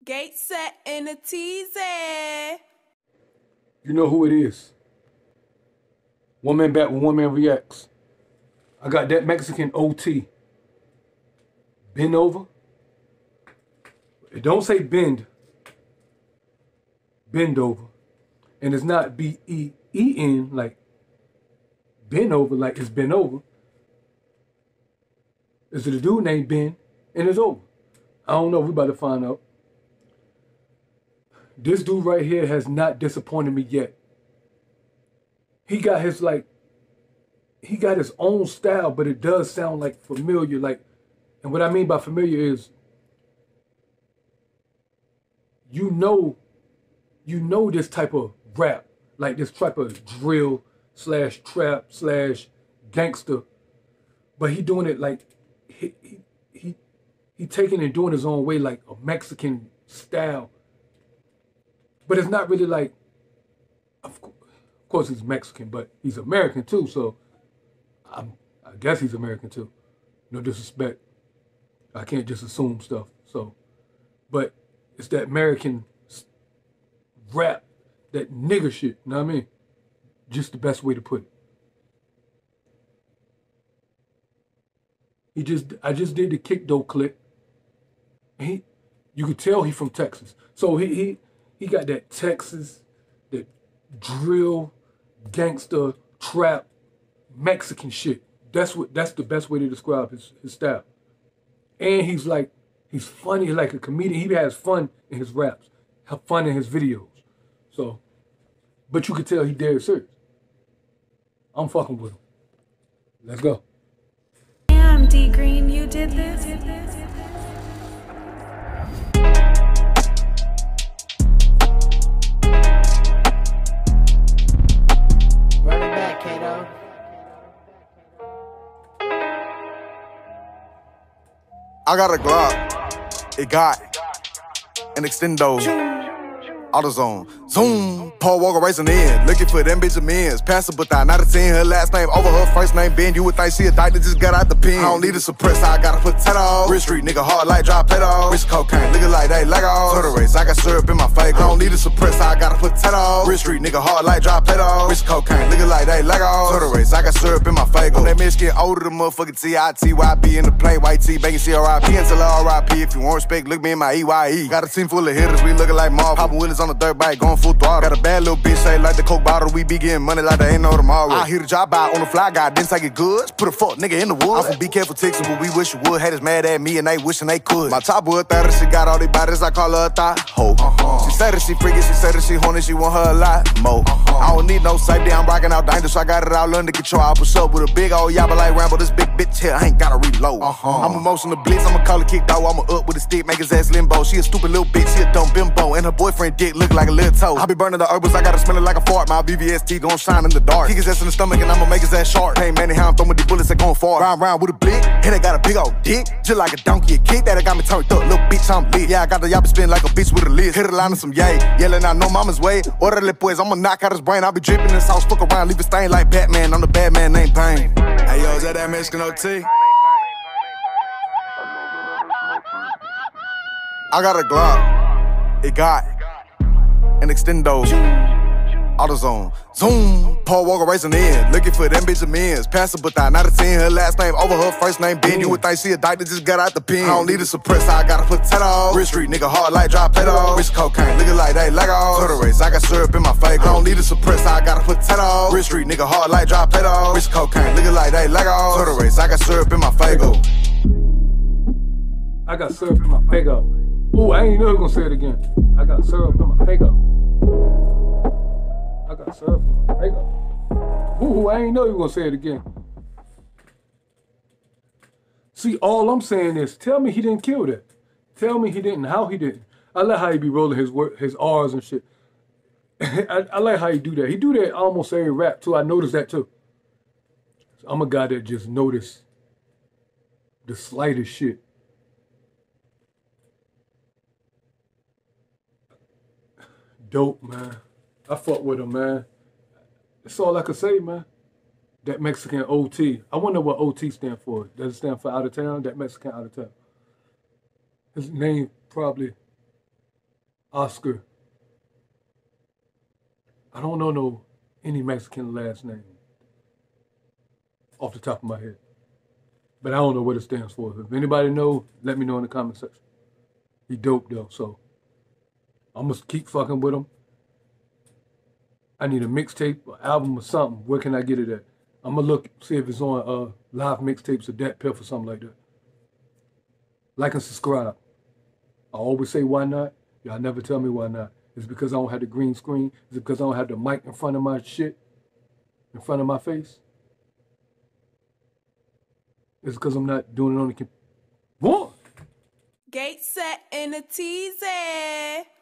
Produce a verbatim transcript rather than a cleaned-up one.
Gate set in a teaser. You know who it is. One man back with one man reacts. I got that Mexican O T. Bend over. It don't say bend. Bend over. And it's not B E E N like bend over, like it's been over. It's a dude named Ben, and it's over. I don't know. We about to find out. This dude right here has not disappointed me yet. He got his like, he got his own style, but it does sound like familiar. Like, and what I mean by familiar is, you know, you know this type of rap, like this type of drill slash trap slash gangster, but he doing it like he he he, he taking and doing his own way, like a Mexican style. But it's not really like, of course, of course he's Mexican, but he's American too. So I'm, I guess he's American too. No disrespect. I can't just assume stuff. So, but it's that American rap, that nigger shit. You know what I mean? Just the best way to put it. He just, I just did the kick dough clip. He, you could tell he from Texas. So he he he got that Texas, that drill, gangster, trap, Mexican shit. That's what. That's the best way to describe his his style. And he's like, he's funny, like a comedian. He has fun in his raps, have fun in his videos. So, but you could tell he dead serious. I'm fucking with him. Let's go. Damn, D Green, you did this. Did this. Run it back, Kato. I got a Glock. It got an extendo. AutoZone. Zoom. Paul Walker racing in. Looking for them Benjamins. Passer, but I not a ten. Her last name over her first name Ben. You would think she a dyke that just got out the pen. I don't need a suppressor. I got a potato. Rich street nigga hard like drop pedo. Rich cocaine. Looking like they Legos. Turtle race. I got syrup in my face. I don't need a suppressor. I got a potato. Rich street nigga hard like drop pedo. Rich cocaine. Looking like they Legos. Turtle race. I got syrup in my face. On that bitch get older, the motherfucking T I T Y B in the plane. White T. Bacon C R I P until R I P. If you want respect, look me in my E Y E. Got a team full of hitters. We looking like Marvel. Poppin' Willis on the dirt bike, going full throttle. Got a bad little bitch, say like the coke bottle. We be getting money like they ain't no tomorrow. I hear the job out on the fly guy, didn't take it goods. Put a fuck nigga in the woods. I'm from Be Careful, Texas, but we wish you would. Haters mad at me and they wishing they could. My top boy thought she got all these bodies, I call her a thigh ho. Uh-huh. She said that she freaky, she said that she horny, she want her a lot more. Uh-huh. I don't need no safety, I'm rocking out dangerous, I got it all under control. I push up with a big old yabba like Rambo, this big bitch here, I ain't gotta reload. Uh-huh. I'm emotional blitz, I'ma call it kick dog, I'ma up with a stick, make his ass limbo. She a stupid little bitch, she a dumb bimbo, and her boyfriend dick look like a little toe. I be burning the herbals, I gotta smell it like a fart. My B V S T gon' shine in the dark. Kick his ass in the stomach and I'ma make his ass sharp. Hey man, how I'm throwing these bullets that gon' far. Round round with a blick, and they got a big old dick, just like a donkey. A kick that I got me turned up, little bitch I'm lit. Yeah, I got the yappa spin like a bitch with a list. Hit a line of some yay, yelling out no mama's way. Orderly boys, I'ma knock out his brain. I'll be dripping this sauce, fuck around, leave a stain like Batman. I'm the bad man named Pain. Hey yo, is that that Mexican O T? I got a Glock. It got an extendo. AutoZone. Zoom. Paul Walker racing in. Looking for them Benjamins. Passer, but I not a ten. Her last name over her first name Ben. You would think she a dyke that just got out the pen. I don't need a suppressor. I got a potato. Rich street nigga hard like drop pedo. Rich cocaine. Looking like they Legos. Turtle race. I got syrup in my face. I don't need a suppressor. I got a potato. Rich street nigga hard like drop pedo. Rich cocaine. Looking like they Legos. Turtle race. I got syrup in my Fago. I got syrup in my Fago. Ooh, I ain't never gonna say it again. I got syrup in my Fago. I got syrup in my Fago. Ooh, I ain't know you were gonna say it again. See, all I'm saying is, tell me he didn't kill that. Tell me he didn't, how he didn't. I like how he be rolling his work, his R's and shit. I, I like how he do that. He do that almost every rap too. I noticed that too. So I'm a guy that just notice the slightest shit. Dope, man. I fuck with him, man. That's all I can say, man. That Mexican O T. I wonder what O T stand for. Does it stand for out of town? That Mexican out of town. His name probably Oscar. I don't know no any Mexican last name off the top of my head. But I don't know what it stands for. If anybody know, let me know in the comment section. He dope though, so I'm gonna keep fucking with him. I need a mixtape, an album or something. Where can I get it at? I'm gonna look, see if it's on uh, live mixtapes or Dat Piff or something like that. Like and subscribe. I always say why not. Y'all never tell me why not. It's because I don't have the green screen. It's because I don't have the mic in front of my shit, in front of my face. It's because I'm not doing it on the computer. What? Gate set in a teasy.